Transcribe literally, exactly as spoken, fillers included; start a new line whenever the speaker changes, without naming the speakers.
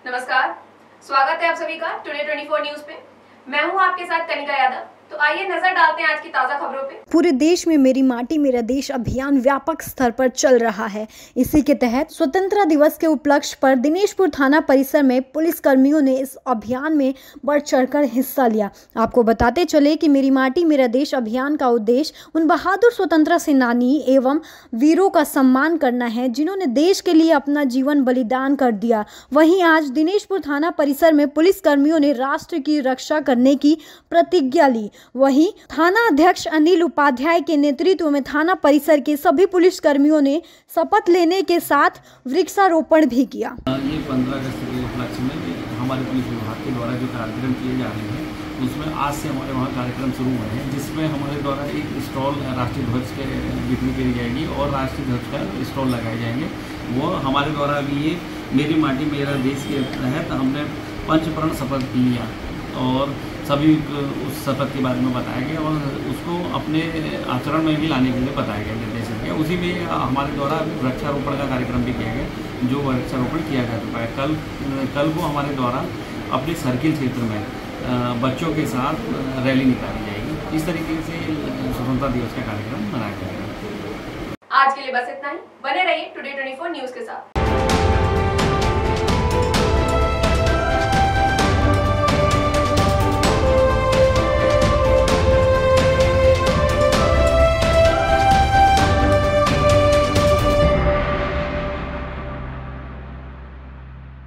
नमस्कार, स्वागत है आप सभी का टुडे चौबीस न्यूज पे। मैं हूं आपके साथ कनिका यादव। तो आइए नजर डालते हैं आज की ताजा खबरों पे।
पूरे देश में मेरी माटी मेरा देश अभियान व्यापक स्तर पर चल रहा है। इसी के तहत स्वतंत्रता दिवस के उपलक्ष्य पर दिनेशपुर थाना परिसर में पुलिस कर्मियों ने इस अभियान में बढ़ चढ़कर हिस्सा लिया। आपको बताते चले कि मेरी माटी मेरा देश अभियान का उद्देश्य उन बहादुर स्वतंत्रता सेनानी एवं वीरों का सम्मान करना है जिन्होंने देश के लिए अपना जीवन बलिदान कर दिया। वहीं आज दिनेशपुर थाना परिसर में पुलिस कर्मियों ने राष्ट्र की रक्षा करने की प्रतिज्ञा ली। वहीं थाना अध्यक्ष अनिल उपाध्याय के नेतृत्व में थाना परिसर के सभी पुलिस कर्मियों ने शपथ लेने के साथ वृक्षारोपण भी किया।
ये पंद्रह अगस्त के उपलक्ष्य में हमारे पुलिस विभाग के द्वारा जो कार्यक्रम किए जा रहे हैं उसमें आज से हमारे वहाँ कार्यक्रम शुरू हुए हैं, जिसमें हमारे द्वारा एक स्टॉल राष्ट्रीय ध्वज के बिक्री करी जाएगी और राष्ट्रीय ध्वज का स्टॉल लगाए जाएंगे। वो हमारे द्वारा अभी ये मेरी माटी मेरा देश के तहत हमने पंचप्रण शपथ लिया और सभी उस शपथ के बारे में बताया गया और उसको अपने आचरण में भी लाने के लिए बताया गया, निर्देश किया। उसी में हमारे द्वारा वृक्षारोपण का कार्यक्रम भी किया गया, जो वृक्षारोपण किया जा चुका है। कल कल को हमारे द्वारा अपने सर्किल क्षेत्र में बच्चों के साथ रैली निकाली जाएगी। इस तरीके से स्वतंत्रता दिवस का कार्यक्रम मनाया जाएगा।
आज के लिए बस इतना ही। बने रहिए टुडे चौबीस न्यूज के साथ।